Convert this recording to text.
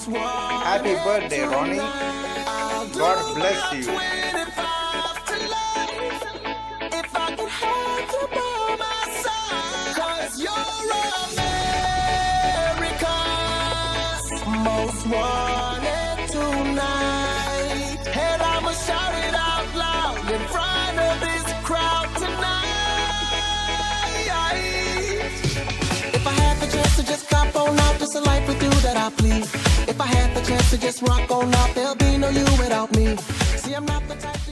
Happy birthday, Ronnie. God bless you. Most wanted tonight, and I'ma shout it out loud in front of this crowd tonight. If I had the chance to just cop on out, just a life with you that I plead. If I had the chance to just rock on out, there'll be no you without me. See, I'm not the type to